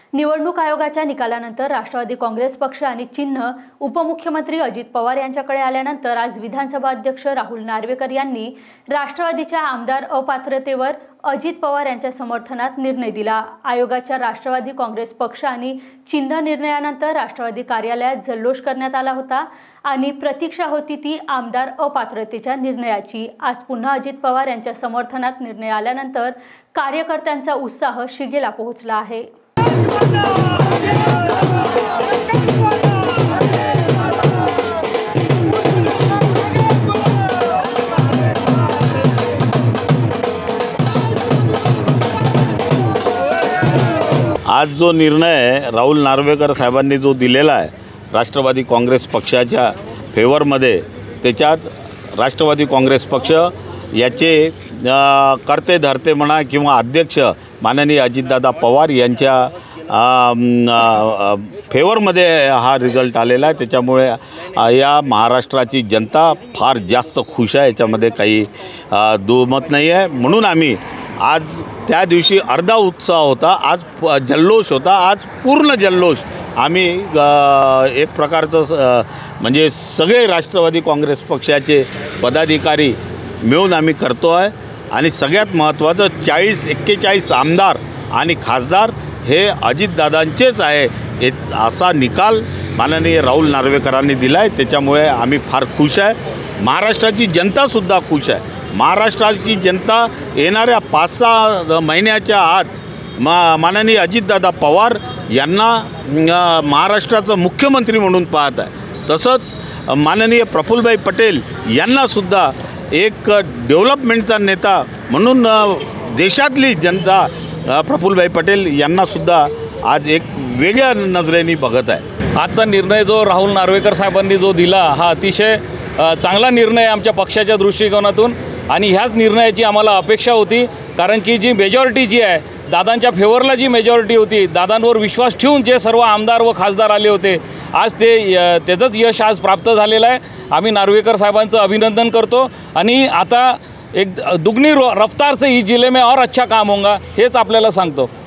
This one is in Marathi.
निवडणूक आयोगाच्या निकालानंतर राष्ट्रवादी काँग्रेस पक्ष आणि चिन्ह उपमुख्यमंत्री अजित पवार यांच्याकडे आल्यानंतर आज विधानसभा अध्यक्ष राहुल नार्वेकर यांनी राष्ट्रवादीच्या आमदार अपात्रतेवर अजित पवार यांच्या समर्थनात निर्णय दिला। आयोगाच्या राष्ट्रवादी काँग्रेस पक्ष आणि चिन्ह निर्णयानंतर राष्ट्रवादी कार्यालयात जल्लोष करण्यात आला होता आणि प्रतीक्षा होती ती आमदार अपात्रतेच्या निर्णयाची। आज पुन्हा अजित पवार यांच्या समर्थनात निर्णय आल्यानंतर कार्यकर्त्यांचा उत्साह शिगेला पोहोचला आहे। आज जो निर्णय राहुल नार्वेकर साहेबांनी जो दिलेला आहे राष्ट्रवादी काँग्रेस पक्षाच्या फेवरमध्ये, त्याच्यात राष्ट्रवादी काँग्रेस पक्ष याचे करते धरते म्हणा किंवा अध्यक्ष माननीय अजितदादा पवार यांच्या फेवरमध्ये हा रिझल्ट आलेला आहे। त्याच्यामुळे या महाराष्ट्राची जनता फार जास्त खुश आहे, याच्यामध्ये काही दुमत नाही आहे। म्हणून आम्ही आज त्या दिवशी अर्धा उत्साह होता, आज जल्लोष होता, आज पूर्ण जल्लोष आम्ही एक प्रकारचं म्हणजे सगळे राष्ट्रवादी काँग्रेस पक्षाचे पदाधिकारी मिळून आम्ही करतो आहे। आणि सगळ्यात महत्त्वाचं 40-41 आमदार आणि खासदार हे अजितदादांचेच आहे असा निकाल माननीय राहुल नार्वेकरांनी दिला आहे। त्याच्यामुळे आम्ही फार खुश आहे। महाराष्ट्राची जनतासुद्धा खुश आहे। महाराष्ट्राची जनता येणाऱ्या 5-6 महिन्याच्या आत माननीय अजितदादा पवार यांना महाराष्ट्राचा मुख्यमंत्री म्हणून पाहत आहे। तसंच माननीय प्रफुल्लभाई पटेल यांनासुद्धा एक डेव्हलपमेंटचा नेता म्हणून देशातली जनता प्रफुल्लभाई पटेल यांनासुद्धा आज एक वेगळ्या नजरेने बघत आहे। आजचा निर्णय जो राहुल नार्वेकर साहेबांनी जो दिला हा अतिशय चांगला निर्णय आमच्या पक्षाच्या दृष्टिकोनातून, आणि ह्याच निर्णयाची आम्हाला अपेक्षा होती। कारण की जी मेजॉरिटी जी आहे दादांच्या फेवरला, जी मेजॉरिटी होती, दादांवर विश्वास ठेवून जे सर्व आमदार व खासदार आले होते, आज त्याचंच यश आज प्राप्त झालेलं आहे। आम्ही नार्वेकर साहेबांचं अभिनंदन करतो आणि आता एक दुगनी रफ्तार से इस जिले में और अच्छा काम होगा हेच आपल्याला सांगतो।